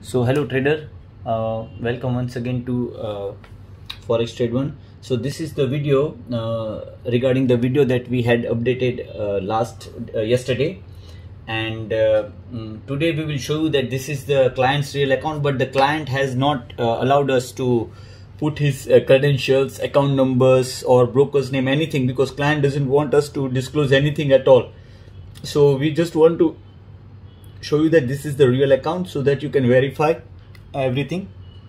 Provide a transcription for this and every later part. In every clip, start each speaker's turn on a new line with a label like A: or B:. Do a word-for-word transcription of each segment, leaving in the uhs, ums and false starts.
A: So hello trader, uh, welcome once again to uh, Forex Trade One. So this is the video uh, regarding the video that we had updated uh, last uh, yesterday, and uh, mm, today we will show you that this is the client's real account, but the client has not uh, allowed us to put his uh, credentials, account numbers or broker's name, anything, because client doesn't want us to disclose anything at all. So we just want to show you that this is the real account so that you can verify everything.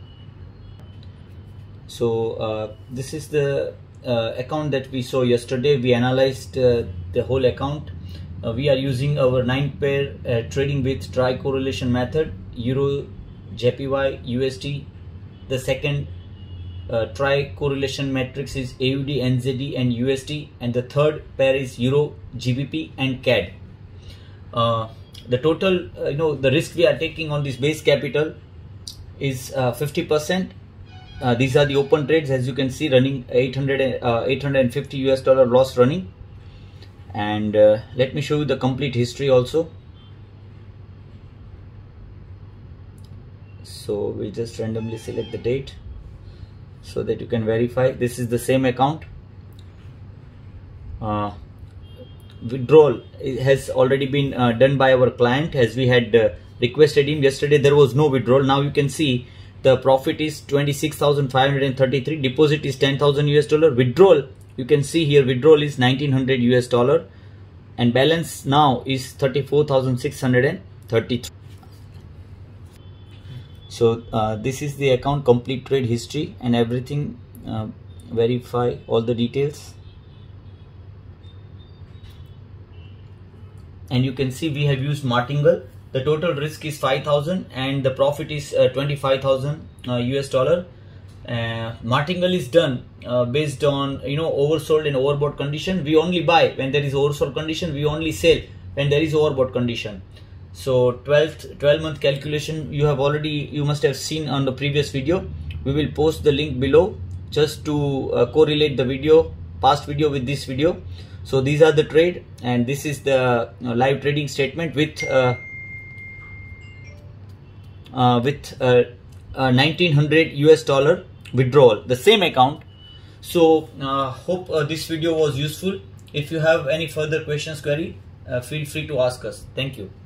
A: So uh, this is the uh, account that we saw yesterday. We analyzed uh, the whole account. Uh, we are using our nine pair uh, trading with tri correlation method, Euro, J P Y, U S D. The second uh, tri correlation matrix is A U D, N Z D and U S D, and the third pair is Euro, G B P and C A D. Uh, the total, uh, you know, the risk we are taking on this base capital is uh, fifty percent. Uh, these are the open trades, as you can see, running eight hundred, uh, eight hundred fifty U S dollar loss running. And uh, let me show you the complete history also. So we just randomly select the date so that you can verify. This is the same account. Uh, withdrawal has already been uh, done by our client, as we had uh, requested him. Yesterday there was no withdrawal. Now you can see the profit is twenty-six thousand five hundred thirty-three, deposit is ten thousand U S dollar, withdrawal, you can see here withdrawal is nineteen hundred U S dollar, and balance now is thirty-four thousand six hundred thirty-three. So uh, this is the account, complete trade history and everything. Uh, verify all the details. And you can see we have used Martingale. The total risk is five thousand and the profit is uh, twenty-five thousand uh, U S dollar. Uh, Martingale is done uh, based on, you know, oversold and overbought condition. We only buy when there is oversold condition. We only sell when there is overbought condition. So twelve month calculation you have already, you must have seen on the previous video. We will post the link below just to uh, correlate the video, past video with this video. So these are the trade, and this is the uh, live trading statement with uh, uh, with uh, uh, nineteen hundred U S dollar withdrawal, the same account. So uh, hope uh, this video was useful. If you have any further questions, query, uh, feel free to ask us. Thank you.